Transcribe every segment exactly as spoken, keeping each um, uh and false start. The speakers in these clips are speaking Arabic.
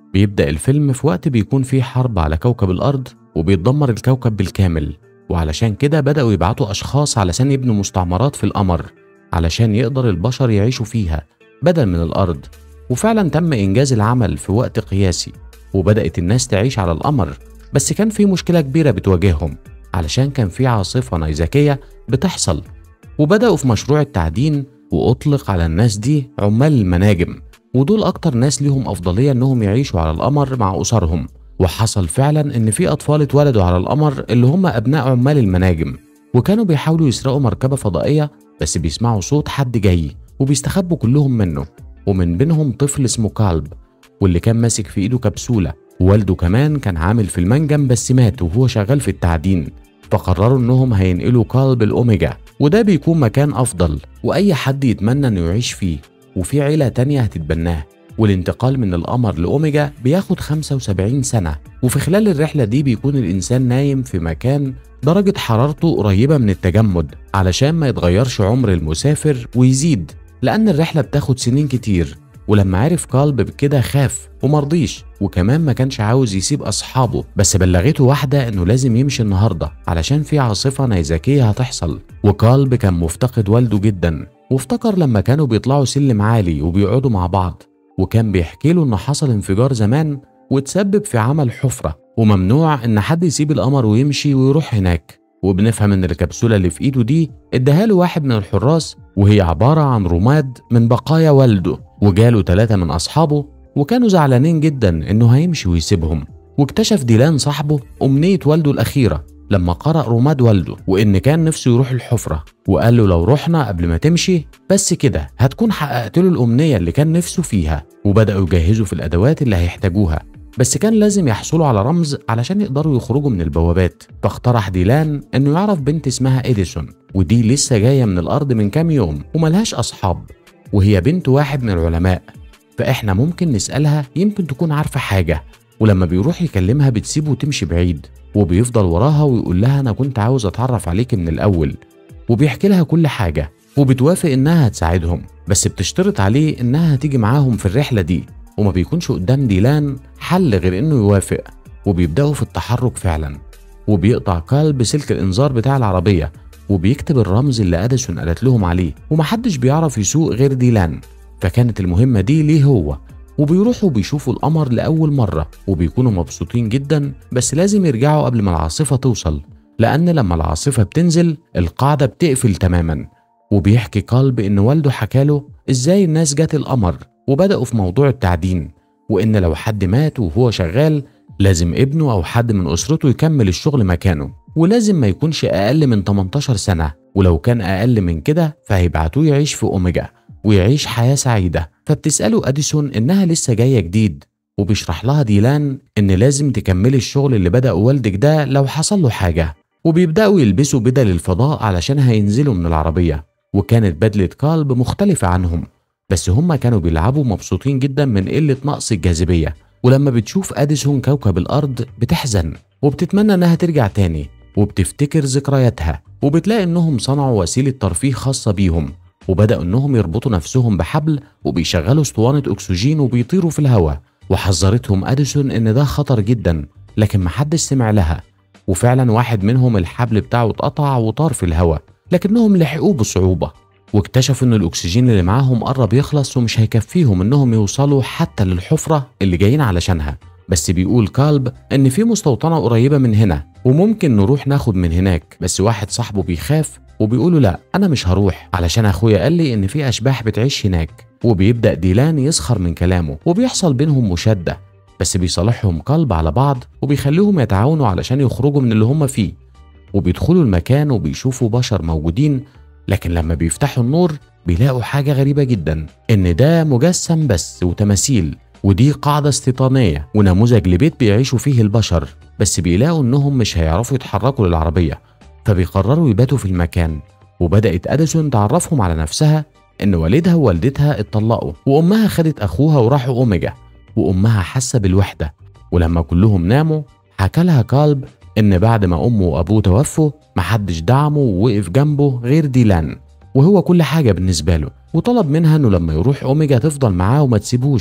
بيبدأ الفيلم في وقت بيكون فيه حرب على كوكب الأرض وبيتدمر الكوكب بالكامل، وعلشان كده بدأوا يبعتوا أشخاص علشان يبنوا مستعمرات في القمر علشان يقدر البشر يعيشوا فيها بدل من الأرض. وفعلا تم إنجاز العمل في وقت قياسي وبدأت الناس تعيش على القمر، بس كان في مشكلة كبيرة بتواجههم علشان كان في عاصفة نيزكية بتحصل، وبدأوا في مشروع التعدين وأطلق على الناس دي عمال المناجم، ودول أكتر ناس ليهم أفضلية إنهم يعيشوا على القمر مع أسرهم. وحصل فعلا إن في أطفال اتولدوا على القمر اللي هم أبناء عمال المناجم، وكانوا بيحاولوا يسرقوا مركبة فضائية بس بيسمعوا صوت حد جاي وبيستخبوا كلهم منه، ومن بينهم طفل اسمه كالب واللي كان ماسك في إيده كبسولة، ووالده كمان كان عامل في المنجم بس مات وهو شغال في التعدين. فقرروا إنهم هينقلوا كالب الأوميجا، وده بيكون مكان أفضل وأي حد يتمنى إنه يعيش فيه، وفي عيلة تانية هتتبناه. والانتقال من القمر لأوميجا بياخد خمسة وسبعين سنة، وفي خلال الرحلة دي بيكون الإنسان نايم في مكان درجة حرارته قريبة من التجمد علشان ما يتغيرش عمر المسافر ويزيد، لأن الرحلة بتاخد سنين كتير. ولما عرف كالب بكده خاف ومرضيش، وكمان ما كانش عاوز يسيب أصحابه، بس بلغته واحدة إنه لازم يمشي النهاردة علشان في عاصفة نيزكية هتحصل. وكالب كان مفتقد والده جدا، وافتكر لما كانوا بيطلعوا سلم عالي وبيقعدوا مع بعض، وكان بيحكي له إن حصل انفجار زمان وتسبب في عمل حفرة، وممنوع إن حد يسيب القمر ويمشي ويروح هناك. وبنفهم إن الكبسولة اللي في إيده دي اداها له واحد من الحراس، وهي عبارة عن رماد من بقايا والده. وجاله ثلاثة من أصحابه وكانوا زعلانين جدا إنه هيمشي ويسيبهم. واكتشف ديلان صاحبه أمنية والده الأخيرة لما قرأ رماد والده، وإن كان نفسه يروح الحفرة، وقال له لو رحنا قبل ما تمشي بس كده هتكون حققت له الأمنية اللي كان نفسه فيها. وبدأوا يجهزوا في الأدوات اللي هيحتاجوها، بس كان لازم يحصلوا على رمز علشان يقدروا يخرجوا من البوابات. فاقترح ديلان إنه يعرف بنت اسمها إديسون، ودي لسه جاية من الأرض من كام يوم وملهاش أصحاب، وهي بنت واحد من العلماء، فإحنا ممكن نسألها يمكن تكون عارفة حاجة. ولما بيروح يكلمها بتسيبه وتمشي بعيد، وبيفضل وراها ويقول لها أنا كنت عاوز أتعرف عليك من الأول، وبيحكي لها كل حاجة، وبتوافق إنها هتساعدهم، بس بتشترط عليه إنها هتيجي معاهم في الرحلة دي. وما بيكونش قدام ديلان حل غير إنه يوافق، وبيبدأوا في التحرك فعلا. وبيقطع كالب سلك الإنذار بتاع العربية، وبيكتب الرمز اللي أديسون قالت لهم عليه، ومحدش بيعرف يسوق غير ديلان، فكانت المهمة دي ليه هو. وبيروحوا بيشوفوا القمر لأول مرة وبيكونوا مبسوطين جدا، بس لازم يرجعوا قبل ما العاصفة توصل، لأن لما العاصفة بتنزل القاعدة بتقفل تماما. وبيحكي كالب إن والده حكاله إزاي الناس جات القمر وبدأوا في موضوع التعدين، وإن لو حد مات وهو شغال لازم ابنه أو حد من أسرته يكمل الشغل مكانه، ولازم ما يكونش أقل من تمنتاشر سنة، ولو كان أقل من كده فهيبعتوه يعيش في أوميجا ويعيش حياة سعيدة. فبتسأله أديسون إنها لسه جاية جديد، وبيشرح لها ديلان إن لازم تكملي الشغل اللي بدأ والدك ده لو حصل له حاجة. وبيبدأوا يلبسوا بدل الفضاء علشان هينزلوا من العربية، وكانت بدلة كالب مختلفة عنهم، بس هما كانوا بيلعبوا مبسوطين جدا من قلة نقص الجاذبية. ولما بتشوف أديسون كوكب الأرض بتحزن وبتتمنى إنها ترجع تاني، وبتفتكر ذكرياتها، وبتلاقي إنهم صنعوا وسيلة ترفيه خاصة بيهم، وبدأوا إنهم يربطوا نفسهم بحبل وبيشغلوا اسطوانة أكسجين وبيطيروا في الهواء. وحذرتهم أديسون إن ده خطر جدا، لكن محدش سمع لها، وفعلا واحد منهم الحبل بتاعه اتقطع وطار في الهواء، لكنهم لحقوه بصعوبة، واكتشفوا إن الأكسجين اللي معاهم قرب يخلص ومش هيكفيهم إنهم يوصلوا حتى للحفرة اللي جايين علشانها. بس بيقول كالب إن في مستوطنة قريبة من هنا وممكن نروح ناخد من هناك، بس واحد صاحبه بيخاف وبيقوله لا أنا مش هروح علشان أخويا قال لي إن في أشباح بتعيش هناك. وبيبدأ ديلان يسخر من كلامه وبيحصل بينهم مشادة، بس بيصالحهم كالب على بعض وبيخليهم يتعاونوا علشان يخرجوا من اللي هم فيه. وبيدخلوا المكان وبيشوفوا بشر موجودين، لكن لما بيفتحوا النور بيلاقوا حاجة غريبة جدا، إن ده مجسم بس وتماثيل، ودي قاعدة استيطانية ونموذج لبيت بيعيشوا فيه البشر، بس بيلاقوا إنهم مش هيعرفوا يتحركوا للعربية، فبيقرروا يباتوا في المكان. وبدأت أديسون تعرفهم على نفسها إن والدها ووالدتها اتطلقوا، وأمها خدت أخوها وراحوا أوميجا، وأمها حاسة بالوحدة. ولما كلهم ناموا حكى لها كالب إن بعد ما أمه وأبوه توفوا محدش دعمه ووقف جنبه غير ديلان، وهو كل حاجة بالنسبة له، وطلب منها إنه لما يروح أوميجا تفضل معاه وما تسيبوش،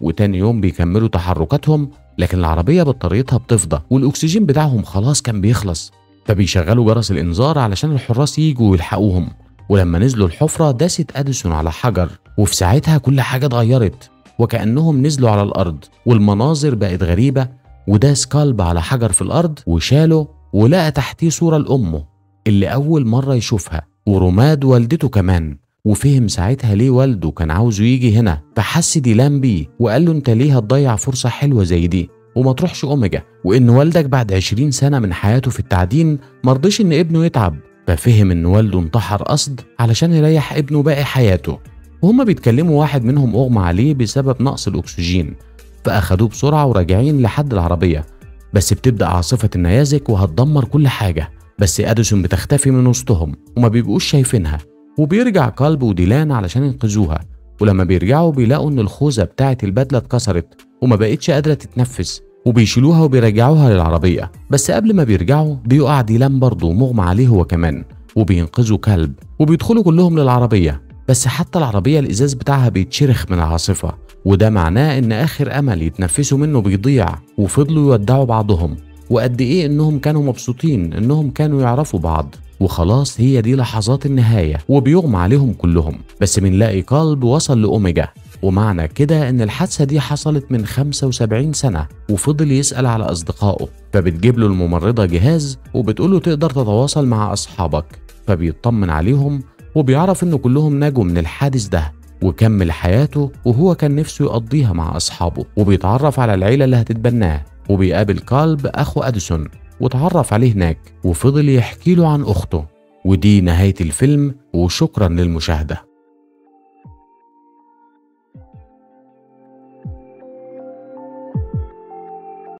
وتاني يوم بيكملوا تحركاتهم، لكن العربية بطاريتها بتفضى والأكسجين بتاعهم خلاص كان بيخلص، فبيشغلوا جرس الإنذار علشان الحراس ييجوا ويلحقوهم. ولما نزلوا الحفرة داست أديسون على حجر، وفي ساعتها كل حاجة اتغيرت وكأنهم نزلوا على الأرض والمناظر بقت غريبة. وداس كلب على حجر في الأرض وشاله، ولقى تحتيه صورة لأمه اللي أول مرة يشوفها ورماد والدته كمان. وفهم ساعتها ليه والده كان عاوزه يجي هنا، فحس ديلان بيه وقال له انت ليه هتضيع فرصة حلوة زي دي وما تروحش أوميجا، وإن والدك بعد عشرين سنة من حياته في التعدين مرضيش إن ابنه يتعب. ففهم إن والده انتحر قصد علشان يريح ابنه باقي حياته. وهما بيتكلموا واحد منهم أغمى عليه بسبب نقص الأكسجين، فأخدوه بسرعة وراجعين لحد العربية. بس بتبدأ عاصفة النيازك وهتدمر كل حاجة، بس أديسون بتختفي من وسطهم وما بيبقوش شايفينها. وبيرجع كلب وديلان علشان ينقذوها، ولما بيرجعوا بيلاقوا إن الخوذة بتاعة البدلة اتكسرت وما بقتش قادرة تتنفس، وبيشيلوها وبيرجعوها للعربية. بس قبل ما بيرجعوا بيقع ديلان برضه مغمى عليه هو كمان، وبينقذوا كلب وبيدخلوا كلهم للعربية. بس حتى العربية الإزاز بتاعها بيتشرخ من العاصفة، وده معناه إن آخر أمل يتنفسوا منه بيضيع. وفضلوا يودعوا بعضهم، وقد إيه إنهم كانوا مبسوطين إنهم كانوا يعرفوا بعض، وخلاص هي دي لحظات النهاية. وبيغمى عليهم كلهم، بس بنلاقي كلب وصل لأوميجا، ومعنى كده إن الحادثة دي حصلت من خمسة وسبعين سنة. وفضل يسأل على أصدقائه، فبتجيب له الممرضة جهاز وبتقوله تقدر تتواصل مع أصحابك، فبيطمن عليهم وبيعرف إنه كلهم نجوا من الحادث ده وكمل حياته وهو كان نفسه يقضيها مع أصحابه. وبيتعرف على العيلة اللي هتتبناه، وبيقابل كلب أخو أديسون وتعرف عليه هناك، وفضل يحكي له عن أخته. ودي نهاية الفيلم، وشكرا للمشاهدة.